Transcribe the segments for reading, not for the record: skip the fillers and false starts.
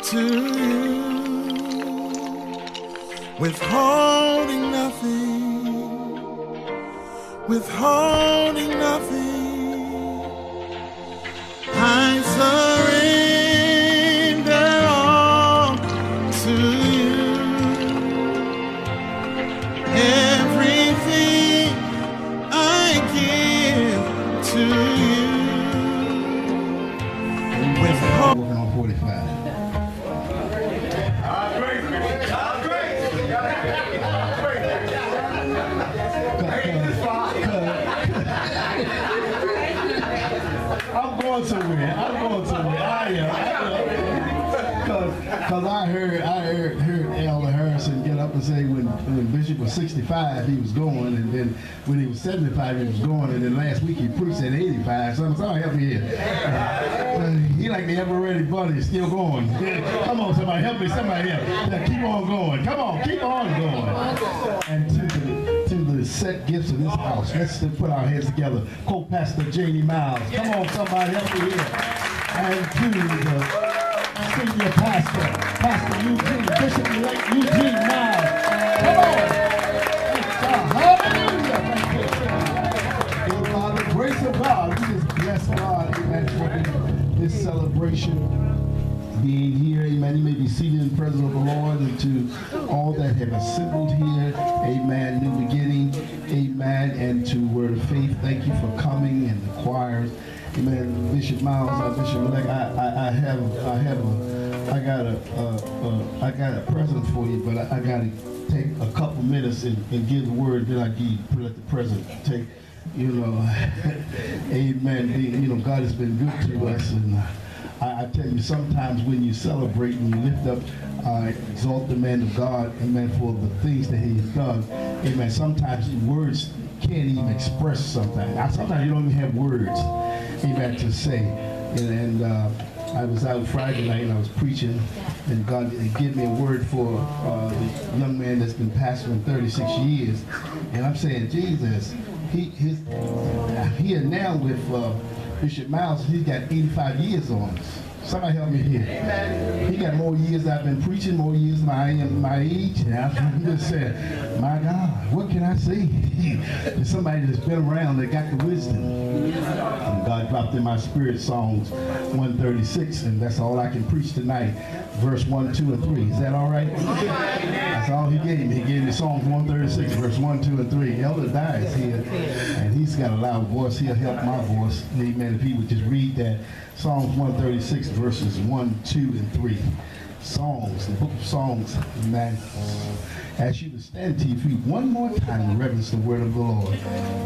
to you, withholding nothing, withholding nothing. I surrender all to you. Everything I give to you. Working on 45. I'm going somewhere. I am. Because I heard Elder Harrison get up and say when Bishop was 65 he was going, and then when he was 75 he was going, and then last week he preached at 85. Somebody help me here. He like the ever-ready bunny, still going. Come on, somebody help me. Somebody help. Keep on going. Come on, keep on going. And to the set gifts of this house, let's put our heads together. Co-pastor Janie Miles. Come on, somebody help me here. And to the senior pastor, Pastor Eugene, Bishop-elect Eugene Miles. Come on. Hallelujah. And by the grace of God, we just bless God, amen, for this celebration being here. Amen. You may be seated in the presence of the Lord, and to all that have assembled here, amen, new beginning, amen, and to Word of Faith, thank you for coming, and the choirs. Amen. Bishop Miles, Bishop-elect, I got a present for you, but I got to take a couple minutes and give the word. Then I let the present take. Amen. God has been good to us, and I tell you, sometimes when you celebrate and you lift up, exalt the man of God, amen, for the things that he has done, amen. Sometimes words can't even express sometimes. Sometimes you don't even have words, amen, to say. And I was out Friday night and I was preaching, and God gave me a word for the young man that's been pastoring 36 years. And I'm saying, Jesus, he is now with Bishop Miles, he's got 85 years on us. Somebody help me here. Amen. He got more years I've been preaching, more years than I am my age. And I'm just saying, my God, what can I say? There's somebody that's been around that got the wisdom. And God dropped in my spirit Psalms 136, and that's all I can preach tonight. Verse 1, 2, and 3. Is that all right? That's all he gave me. He gave me Psalms 136, verse 1, 2, and 3. Elder Dye is here, and he's got a loud voice. He'll help my voice. Amen. If he would just read that. Psalms 136, verses 1, 2, and 3. Songs, the book of Songs, amen. Ask you to stand to your feet one more time and reverence the word of the Lord.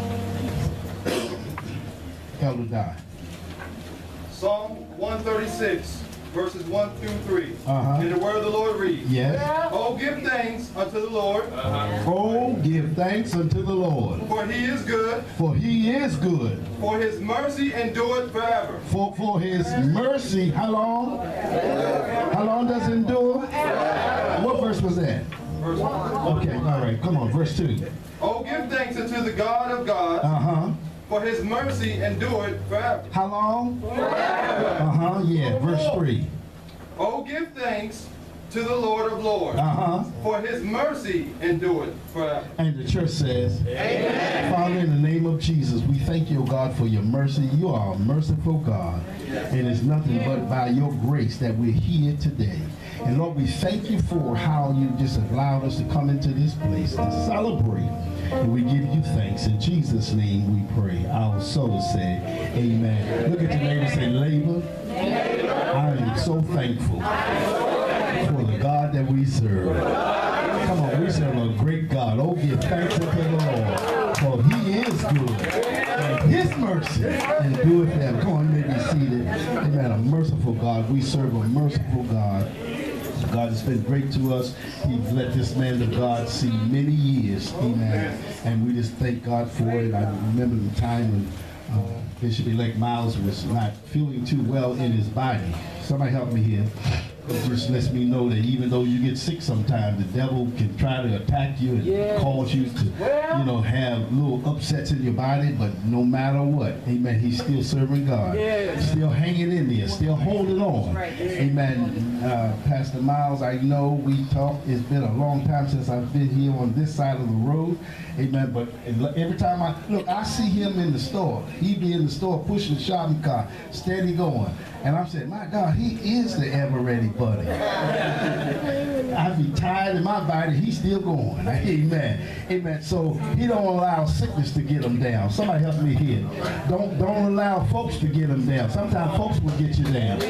Elder Dye. Psalm 136, verses 1 through 3. In the word of the Lord reads. Yes. Oh, give thanks unto the Lord. Oh, give thanks unto the Lord. For he is good. For he is good. For his mercy endureth forever. For his mercy, how long? How long does it endure? What verse was that? Verse 1. Okay, all right, come on, verse 2. Oh, give thanks unto the God of gods. For his mercy endureth forever. How long? Yeah, verse 3. Oh, give thanks to the Lord of lords. For his mercy endureth forever. And the church says, Amen. Father, in the name of Jesus, we thank you, God, for your mercy. You are a merciful God. And it's nothing but by your grace that we're here today. And Lord, we thank you for how you just allowed us to come into this place to celebrate. And we give you thanks. In Jesus' name we pray. Our souls say, Amen. Look at your neighbor and say, Labor, I am so thankful for the God that we serve. Come on, we serve a great God. Oh, give thanks unto the Lord, for he is good. And his mercy endureth forever. Come on, you may be seated. Amen. A merciful God. We serve a merciful God. God has been great to us. He's let this man of God see many years. Amen. And we just thank God for it. I remember the time when Bishop-elect Miles was not feeling too well in his body. Somebody help me here. It just lets me know that even though you get sick sometimes, the devil can try to attack you and cause you to, you know, have little upsets in your body, but no matter what, amen, he's still serving God. Still hanging in there, still holding on. Amen. Pastor Miles, I know we talked, it's been a long time since I've been here on this side of the road. Amen. But every time I see him in the store. He be in the store pushing the shopping cart, steady going. And I'm saying, my God, he is the ever-ready buddy. I be tired in my body, he's still going. Amen. Amen. So he don't allow sickness to get him down. Somebody help me here. Don't allow folks to get him down. Sometimes folks will get you down.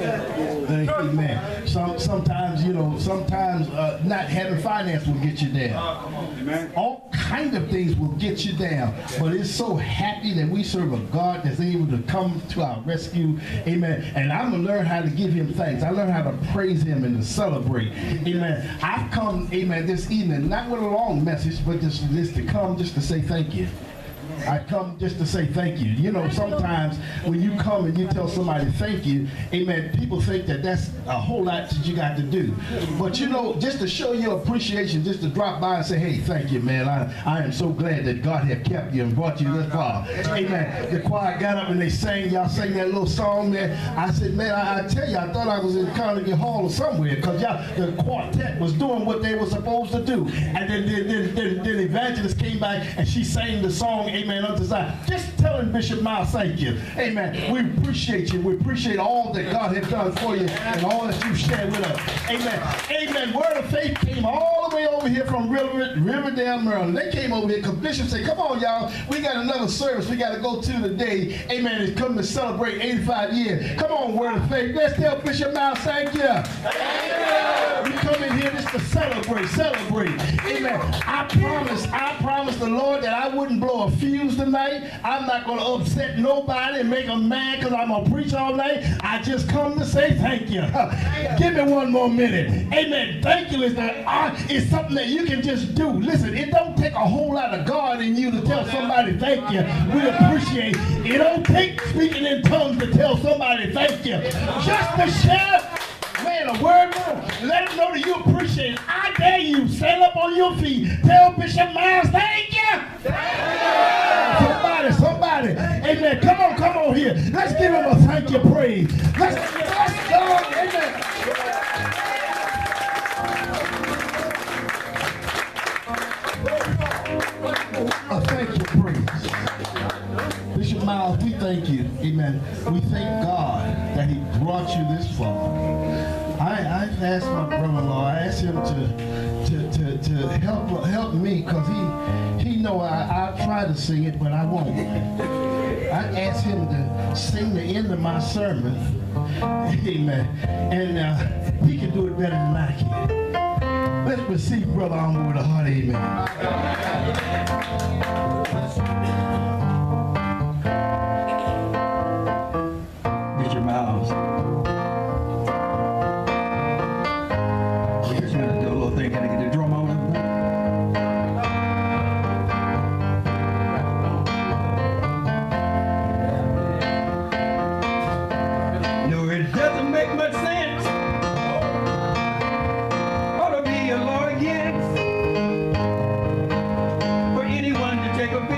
Amen. Sometimes, you know, not having finance will get you down. All kind of things will get you down. But it's so happy that we serve a God that's able to come to our rescue. Amen. And I'm going to learn how to give him thanks. I learned how to praise him and to celebrate. Amen. I've come, amen, this evening, not with a long message, but just to come just to say thank you. I come just to say thank you. You know, sometimes when you come and you tell somebody thank you, amen, people think that that's a whole lot that you got to do. But you know, just to show your appreciation, just to drop by and say, hey, thank you, man. I am so glad that God had kept you and brought you this far. Amen. The choir got up and they sang, y'all sang that little song there. I said, man, I tell you, I thought I was in Carnegie Hall or somewhere, because the quartet was doing what they were supposed to do. And then evangelist came back and she sang the song, amen, unto Zion. Just telling Bishop Miles, thank you. Amen. We appreciate you. We appreciate all that God has done for you and all that you've shared with us. Amen. Amen. Word of Faith came all the way over here from Riverdale, Maryland. They came over here because Bishop said, come on, y'all. We got another service we got to go to today. Amen. It's coming to celebrate 85 years. Come on, Word of Faith. Let's tell Bishop Miles, thank you. Thank you. We come in here just to celebrate. Amen. I promised the Lord that I wouldn't blow a fuse tonight. I'm not going to upset nobody and make them mad because I'm going to preach all night. I just come to say thank you. Give me one more minute. Amen. Thank you is something that you can just do. Listen, it don't take a whole lot of God in you to tell somebody thank you. We appreciate it. It don't take speaking in tongues to tell somebody thank you. Just to share, man, a word more. Let them know that you appreciate it. I dare you. Stand up on your feet. Tell Bishop Miles, thank you. Somebody. Amen. Come on here. Let's give him a thank you praise. Let's go. Amen. A thank you praise. Bishop Miles, we thank you. Amen. We thank God that he brought you this far. I've asked my brother-in-law, I asked him to help me, because he know I'll try to sing it, but I won't. I asked him to sing the end of my sermon. Amen. And he can do it better than I can. Let's receive Brother Armour with a heart, amen. Bishop Miles. We're just going to do a little thing. Can I get the drum on? No, it doesn't make much sense. Ought to be a law against for anyone to take a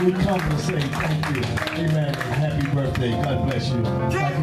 we come to say thank you. Amen. Happy birthday. God bless you.